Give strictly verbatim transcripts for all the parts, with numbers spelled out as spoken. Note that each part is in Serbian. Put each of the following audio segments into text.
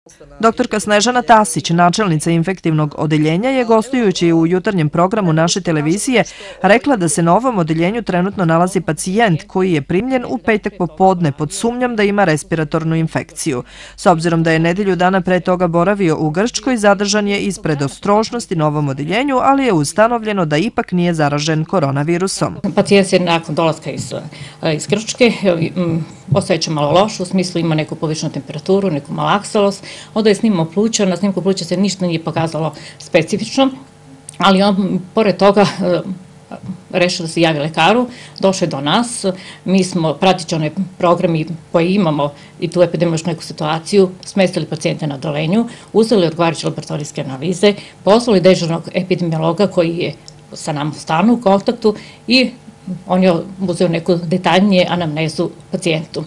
Doktorka Snežana Tasić, načelnica infektivnog odeljenja, je gostujući u jutarnjem programu naše televizije rekla da se na ovom odeljenju trenutno nalazi pacijent koji je primljen u petak popodne pod sumnjom da ima respiratornu infekciju. S obzirom da je nedelju dana pre toga boravio u Grčkoj, zadržan je iz predostrožnosti na ovom odeljenju, ali je ustanovljeno da ipak nije zaražen koronavirusom. Pacijent je nakon dolaska iz, iz Grčke osjeća malo loš, u smislu ima neku povišenu temperaturu, neku malaksalost, onda je snimao pluća, na snimku pluća se ništa nije pokazalo specifično, ali on pored toga rešio da se javi lekaru, došao je do nas, mi smo pratići one programi koje imamo i tu epidemiološku neku situaciju, smestili pacijente na dolenju, uzeli odgovarajuće laboratorijske analize, poslali dežurnog epidemiologa koji je sa nama u stanu u kontaktu i on je uzeo neku detaljnije anamnezu pacijentu.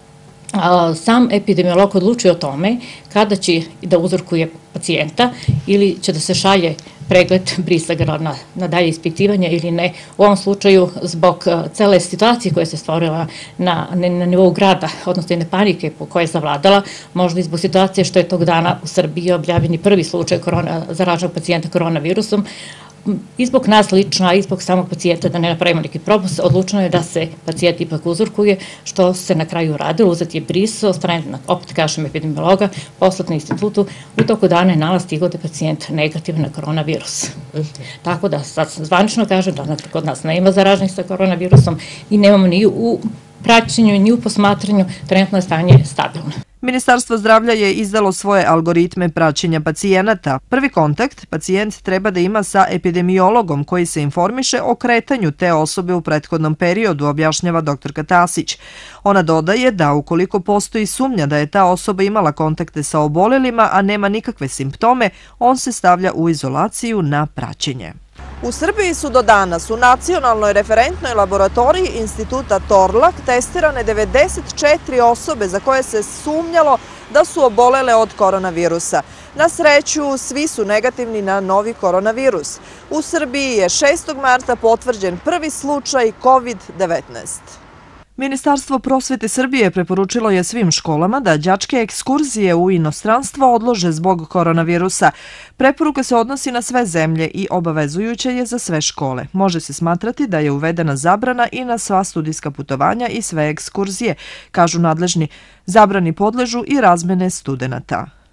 Sam epidemiolog odlučuje o tome kada će da uzorkuje pacijenta ili će da se šalje pregled brisaga na, na dalje ispitivanje ili ne. U ovom slučaju, zbog cele situacije koja se stvorila na, na nivou grada, odnosno jedne panike koja je zavladala, možda i zbog situacije što je tog dana u Srbiji objavljeni prvi slučaj korona, zaraženog pacijenta koronavirusom, i zbog nas lično, a i zbog samog pacijenta, da ne napravimo neki propust, odlučeno je da se pacijent ipak uzorkuje, što se na kraju uradilo. Uzet je bris od strane, opet kažem, epidemiologa, poslat na institutu. U toku dana je nalaz stigao da je pacijent negativan na koronavirus. Tako da sad zvanično kažem da kod nas nema zaraženih sa koronavirusom i nemamo ni u praćenju, ni u posmatranju, trenutno je stanje stabilno. Ministarstvo zdravlja je izdalo svoje algoritme praćenja pacijenata. Prvi kontakt pacijent treba da ima sa epidemiologom koji se informiše o kretanju te osobe u prethodnom periodu, objašnjava doktorka Tasić. Ona dodaje da ukoliko postoji sumnja da je ta osoba imala kontakte sa obolelima, a nema nikakve simptome, on se stavlja u izolaciju na praćenje. U Srbiji su do danas u nacionalnoj referentnoj laboratoriji Instituta Torlak testirane devedeset četiri osobe za koje se sumnjalo da su obolele od koronavirusa. Na sreću, svi su negativni na novi koronavirus. U Srbiji je šestog marta potvrđen prvi slučaj kovid devetnaest. Ministarstvo prosvete Srbije preporučilo je svim školama da đačke ekskurzije u inostranstvo odlože zbog koronavirusa. Preporuka se odnosi na sve zemlje i obavezujuća je za sve škole. Može se smatrati da je uvedena zabrana i na sva studijska putovanja i sve ekskurzije, kažu nadležni. Zabrani podležu i razmene studenata.